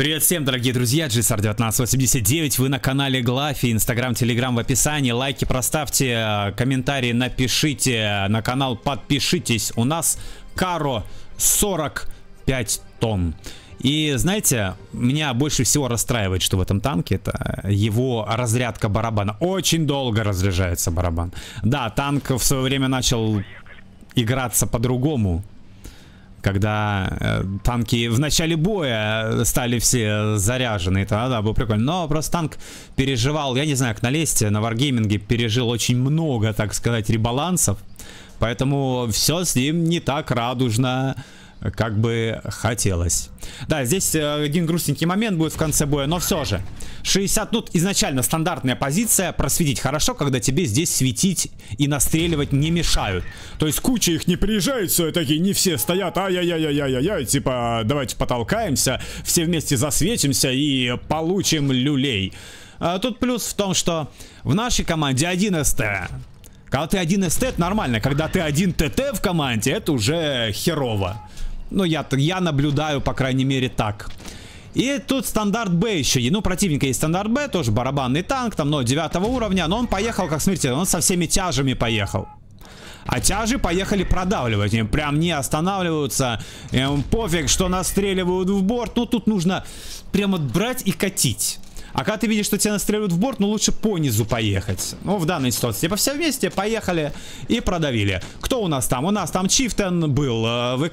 Привет всем, дорогие друзья, GSR1989, вы на канале Глафи, Инстаграм, Телеграм в описании, лайки проставьте, комментарии напишите, на канал подпишитесь, у нас Каро 45 тонн. И знаете, меня больше всего расстраивает, что в этом танке это его разрядка барабана. Очень долго разряжается барабан. Да, танк в свое время начал играться по-другому. Когда танки в начале боя стали все заряжены, это да, было прикольно. Но просто танк переживал, я не знаю, как на Лесте, на Wargaming пережил очень много, так сказать, ребалансов. Поэтому все с ним не так радужно, как бы хотелось. Да, здесь один грустненький момент будет в конце боя, но все же 60, ну, изначально стандартная позиция. Просветить хорошо, когда тебе здесь светить и настреливать не мешают. То есть куча их не приезжает, все такие, не все стоят, ай-яй-яй-яй-яй-яй, типа, давайте потолкаемся, все вместе засветимся и получим люлей. Тут плюс в том, что в нашей команде 1 СТ. Когда ты 1 СТ, это нормально. Когда ты 1 ТТ в команде, это уже херово. Ну, я наблюдаю, по крайней мере, так. И тут стандарт Б еще. Ну, противника есть стандарт Б, тоже барабанный танк, там, но 9 уровня. Но он поехал, как смотрите, он со всеми тяжами поехал. А тяжи поехали продавливать. Им прям не останавливаются. Им пофиг, что настреливают в борт. Ну, тут нужно прямо брать и катить. А когда ты видишь, что тебя настреливают в борт, ну лучше по низу поехать. Ну, в данной ситуации. Типа все вместе поехали и продавили. Кто у нас там? У нас там Чифтен был,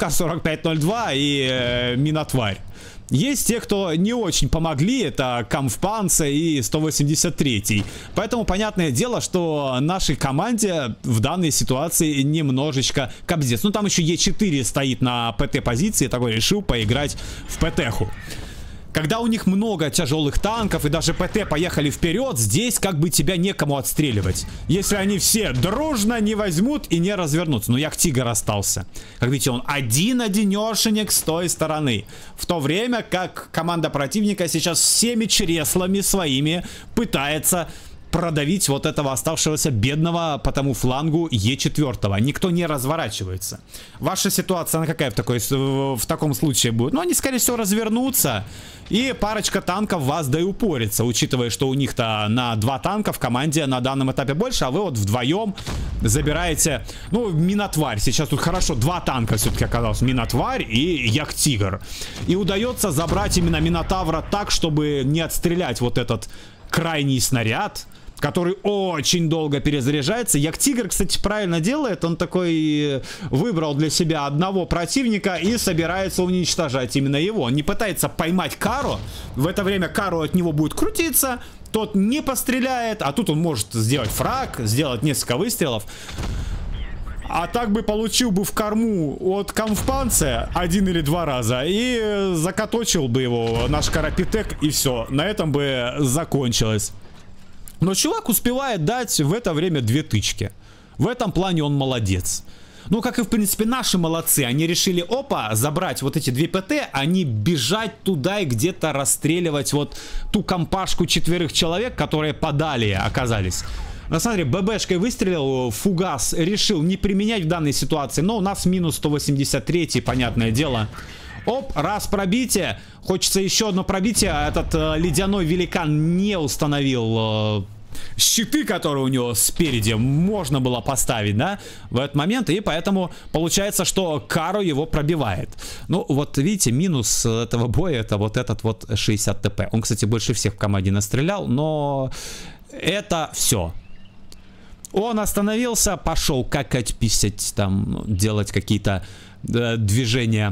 ВК-4502 и Минотварь. Есть те, кто не очень помогли, это Камфпанце и 183. Поэтому понятное дело, что нашей команде в данной ситуации немножечко капздец. Ну там еще Е4 стоит на ПТ-позиции, такой решил поиграть в ПТ-ху. Когда у них много тяжелых танков и даже ПТ поехали вперед, здесь как бы тебя некому отстреливать. Если они все дружно не возьмут и не развернутся. Ну, Яктигр остался. Как видите, он один-одинешенек с той стороны. В то время как команда противника сейчас всеми чреслами своими пытается продавить вот этого оставшегося бедного по тому флангу Е4. Никто не разворачивается. Ваша ситуация, она какая в таком случае будет? Ну, они, скорее всего, развернутся. И парочка танков вас да и упорится. Учитывая, что у них-то на 2 танка в команде на данном этапе больше. А вы вот вдвоем забираете... Ну, Минотварь. Сейчас тут хорошо 2 танка все-таки оказалось. Минотварь и Яктигр. И удается забрать именно Минотавра так, чтобы не отстрелять вот этот крайний снаряд, который очень долго перезаряжается. Яктигр, кстати, правильно делает. Он такой выбрал для себя одного противника и собирается уничтожать именно его. Он не пытается поймать Каро. В это время Каро от него будет крутиться. Тот не постреляет. А тут он может сделать фраг, сделать несколько выстрелов. А так бы получил бы в корму от Камфпанце 1 или 2 раза. И закаточил бы его наш Карапитек. И все. На этом бы закончилось. Но чувак успевает дать в это время 2 тычки. В этом плане он молодец. Ну, как и, в принципе, наши молодцы. Они решили, опа, забрать вот эти 2 ПТ, они бежать туда и где-то расстреливать вот ту компашку 4 человек, которые подали оказались. Ну, смотри, ББшкой выстрелил, фугас решил не применять в данной ситуации. Но у нас минус 183, понятное дело. Оп, раз пробитие. Хочется еще одно пробитие. Этот ледяной великан не установил щиты, которые у него спереди можно было поставить, да, в этот момент. И поэтому получается, что Каро его пробивает. Ну, вот видите, минус этого боя это вот этот вот 60 ТП. Он, кстати, больше всех в команде настрелял, но это все. Он остановился, пошел какать, писать, там, делать какие-то движения.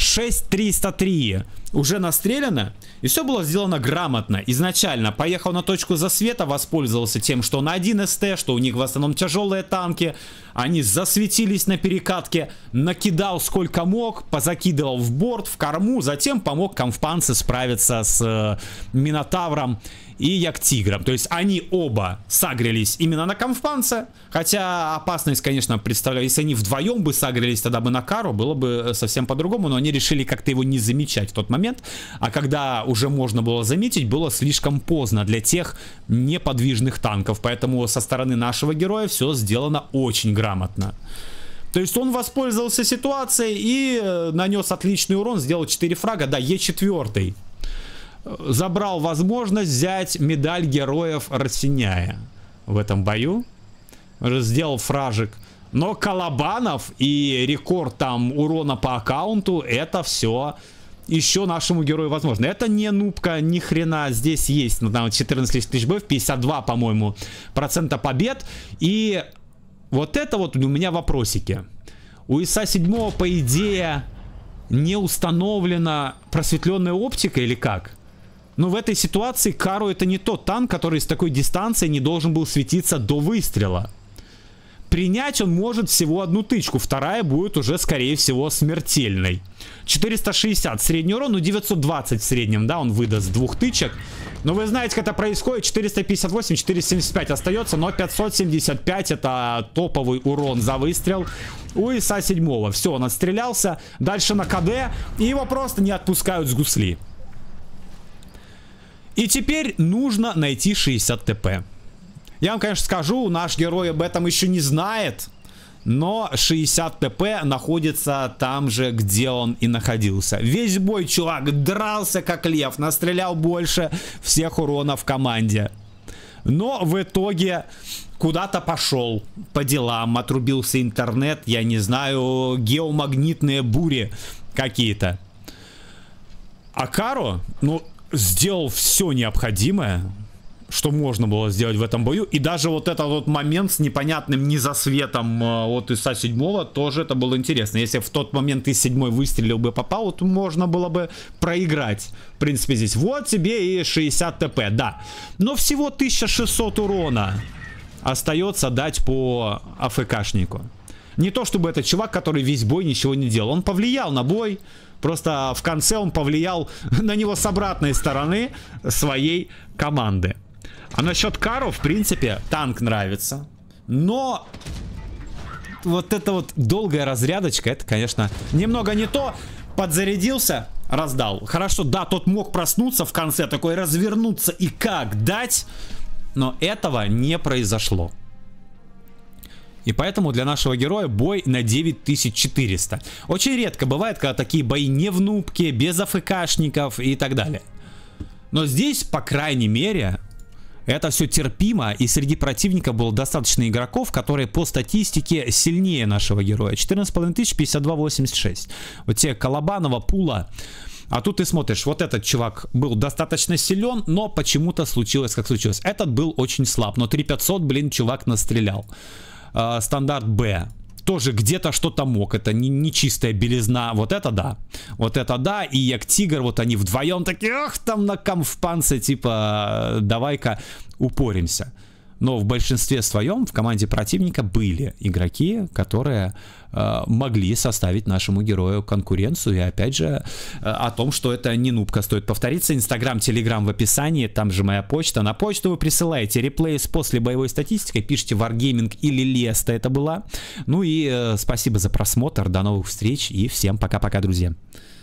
6303 уже настреляно. И все было сделано грамотно. Изначально поехал на точку засвета, воспользовался тем, что на 1 СТ, что у них в основном тяжелые танки. Они засветились на перекатке. Накидал сколько мог, позакидывал в борт, в корму. Затем помог Камфпанце справиться с Минотавром и Яктигром. То есть они оба сагрились именно на Камфпанце. Хотя опасность, конечно, представляю. Если они вдвоем бы сагрились, тогда бы на Каро было бы совсем по-другому. Но они решили как-то его не замечать в тот момент. А когда уже можно было заметить, было слишком поздно для тех неподвижных танков. Поэтому со стороны нашего героя все сделано очень грамотно. То есть он воспользовался ситуацией и нанес отличный урон, сделал 4 фрага. Да, Е4. забрал возможность взять медаль героев Росиняя в этом бою. Сделал фражик. Но Колобанов и рекорд там урона по аккаунту, это все еще нашему герою возможно. Это не нубка, ни хрена. Здесь есть, ну, там 14 тысяч боев, 52, по-моему, процента побед. И вот это вот у меня вопросики. У ИСа 7, по идее, не установлена просветленная оптика или как? Но в этой ситуации Каро это не тот танк, который с такой дистанции не должен был светиться до выстрела. Принять он может всего одну тычку, вторая будет уже, скорее всего, смертельной. 460 средний урон, ну 920 в среднем, да, он выдаст с 2 тычек. Но вы знаете, как это происходит, 458, 475 остается, но 575 это топовый урон за выстрел у ИСа 7. Все, он отстрелялся, дальше на КД, и его просто не отпускают с гусли. И теперь нужно найти 60 ТП. Я вам, конечно, скажу, наш герой об этом еще не знает, но 60 ТП находится там же, где он и находился. Весь бой чувак дрался как лев, настрелял больше всех урона в команде. Но в итоге куда-то пошел по делам, отрубился интернет, я не знаю, геомагнитные бури какие-то. А Каро, ну, сделал все необходимое, что можно было сделать в этом бою. И даже вот этот вот момент с непонятным низосветом от ИСа 7 тоже это было интересно. Если в тот момент ИС 7 выстрелил бы, попал, то можно было бы проиграть. В принципе, здесь вот тебе и 60 ТП, да. Но всего 1600 урона остается дать по АФКшнику. Не то чтобы это чувак, который весь бой ничего не делал. Он повлиял на бой. Просто в конце он повлиял на него с обратной стороны своей команды. А насчет Каро, в принципе, танк нравится. Но вот эта вот долгая разрядочка, это, конечно, немного не то. Подзарядился, раздал. Хорошо, да, тот мог проснуться в конце, такой развернуться и как дать. Но этого не произошло. И поэтому для нашего героя бой на 9400. Очень редко бывает, когда такие бои не в нубке, без АФКшников и так далее. Но здесь, по крайней мере, это все терпимо, и среди противника было достаточно игроков, которые по статистике сильнее нашего героя. 14 500, 52, 86. Вот те Колобанова, Пула. А тут ты смотришь, вот этот чувак был достаточно силен, но почему-то случилось, как случилось. Этот был очень слаб, но 3500, блин, чувак настрелял. Стандарт Б. Тоже где-то что-то мог. Это не чистая белизна. Вот это да. Вот это да. И Як-Тигр, вот они вдвоем такие, ах, там на камфпанце, типа, давай-ка упоримся. Но в большинстве своем в команде противника были игроки, которые могли составить нашему герою конкуренцию. И опять же, о том, что это не нубка. Стоит повториться. Инстаграм, Телеграм в описании. Там же моя почта. На почту вы присылаете реплей с после боевой статистикой. Пишите Wargaming или Леста это была. Ну и спасибо за просмотр. До новых встреч. И всем пока-пока, друзья.